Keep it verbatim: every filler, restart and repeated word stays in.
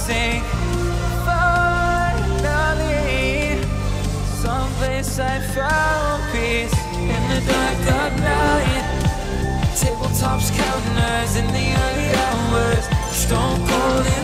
think finally someplace I found peace in the dark of night. Tabletops, counters in the early hours, stone cold.